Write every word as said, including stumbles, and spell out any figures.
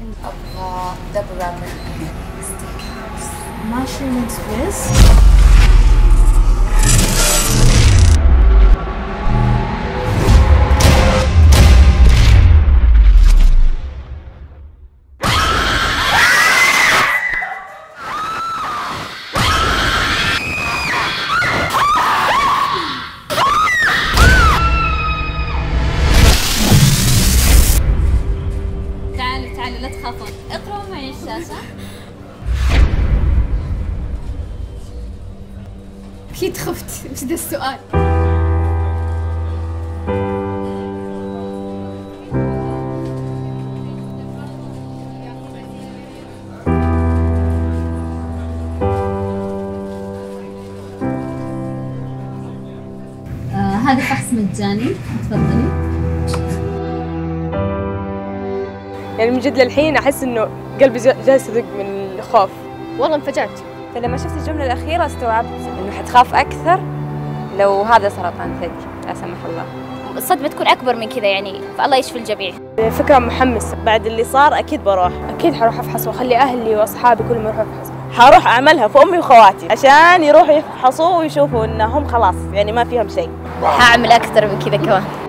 أبغى دبل رابر ستيك هاوس ماشروم سويس. تعالوا تعالوا لا تخافون، اقرأوا معي الشاشة. أكيد خفت بس ده السؤال. آه هذا فحص مجاني، تفضلي. يعني من جد للحين أحس إنه قلبي جالس يدق من الخوف. والله انفجعت. فلما شفت الجملة الأخيرة استوعبت إنه حتخاف أكثر لو هذا سرطان ثدي لا سمح الله. الصدمة تكون أكبر من كذا يعني، فالله يشفي الجميع. فكرة محمسة، بعد اللي صار أكيد بروح، أكيد حروح أفحص وأخلي أهلي وأصحابي كلهم يروحوا يفحصوا. حروح أعملها في أمي وخواتي عشان يروحوا يفحصوا ويشوفوا إنهم خلاص يعني ما فيهم شيء. حأعمل أكثر من كذا كمان.